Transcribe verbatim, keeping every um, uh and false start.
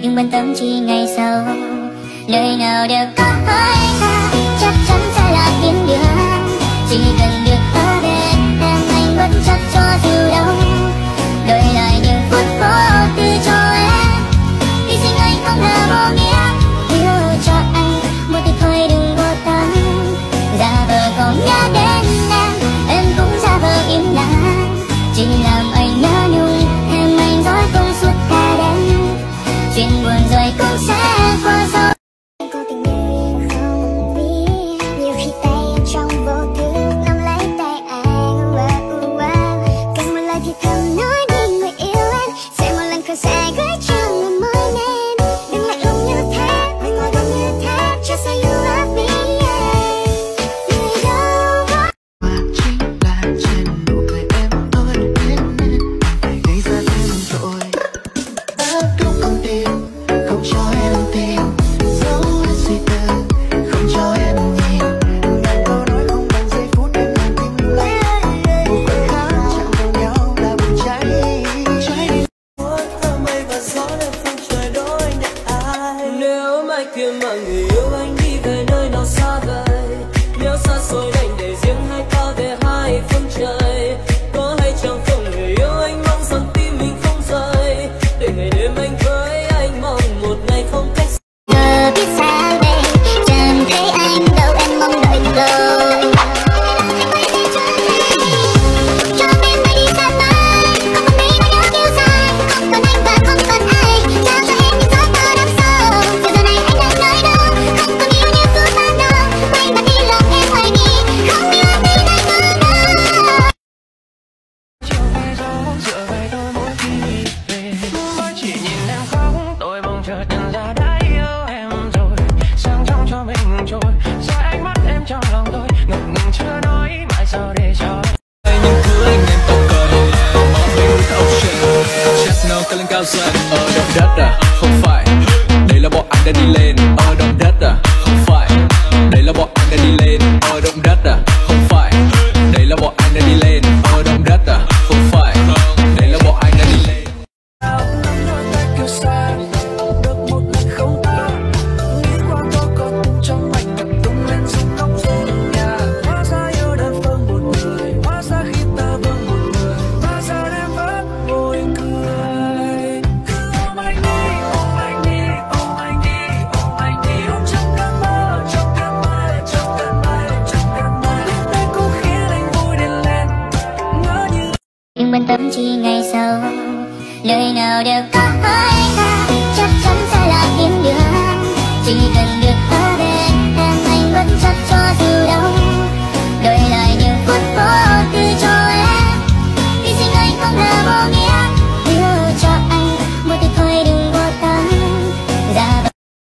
đừng quan tâm chi ngày sau. Lời nào đều có hỏi ta, chắc chắn sẽ là thiên đường. Chỉ cần được ở bên em, anh vẫn chắc cho dù đâu. Đổi lại những phút vô tư cho em, hy sinh anh không là vô nghĩa. Yêu cho anh một từ thôi đừng vô tâm. Giả vờ không nhớ đến em, em cũng giả vờ im lặng. Chỉ làm anh nhớ nhung thêm anh dối cùng suốt cả đêm. Chuyện buồn rồi cũng sẽ qua rồi. Cô tình yêu không biết, nhiều khi tay em trong vô thức nắm lấy tay anh. Wow, wow. Cần một lời thì thầm nói đi người yêu em, sẽ một lần khơi sẽ gửi cho người mới nên. Đừng lạnh lùng như thế, đừng ngồi gần như thế, just say you love me. Yeah. Người đâu có Và chính là trên nụ cười em tôi đến nên gây ra thêm trội. Đã lúc không tin, không cho em tin, giấu hết suy tư, không cho em nhìn. Ngàn câu nói không bằng giây phút em làm tim lạnh. Một khoảnh khắc chạm vào nhau là bùng cháy. Cháy đi. Muốn thơ mây và gió lên phương trời đôi nhận ai. Nếu mai kia mà người yêu anh đi về nơi nào xa vời, nếu xa xôi đành để riêng hai ta về hai phương trời. Có hay chẳng không người yêu anh mong rằng tim mình không rời, để ngày đêm anh với anh mong một ngày không cách. giờ biết sao đây, chẳng thấy anh đâu em mong đợi thật lâu. Cho em bay đi xa mãi, không còn mấy mai nữa kêu dài, không còn anh và không còn ai. Trao cho em những giấc mơ đắm sâu, giờ giờ này anh đang nơi đâu, không còn yêu như phút ban đầu. Quay mặt đi lòng em hoài nghi, không yêu em bên anh nữa đâu. Chiều về gió dựa về tôi mỗi khi nghĩ về, mới chỉ nhìn em khóc tôi bỗng chợt nhận ra đã yêu em rồi. Sáng trong cho mình trôi, rồi ánh mắt em trong lòng tôi ngập ngừng chưa nói mãi sao để cho Những thứ anh em tao cần ở bên ocean, chestnut cao lên cao dần. Ở động đất à? Không phải. Đây là bọn anh đã đi lên. Ở động đất à? Không phải. Đây là bọn anh đã đi lên. Ở động đất à? Không phải. Đây là bọn anh đã đi lên. Ở động đất à? Không phải. Đây là bọn anh đã đi lên. kêu xa, được một lần không ta. Nghĩ qua có có trong mạch đập tung lên rung nóc rung nhà. Hóa ra yêu đơn phương một người, hóa ra khi ta vương một người, hóa ra em vẫn ngồi cười. Cứ ôm anh đi, ôm anh đi, ôm anh đi, ôm anh đi, ôm trong cơn mơ, trong cơn mơ, trong cơn mơ, trong cơn mơ. Lúc đây cũng khiến anh vui đến lên, ngỡ như đừng quan tâm chi ngày sau. Lời nào đều có hỏi ta,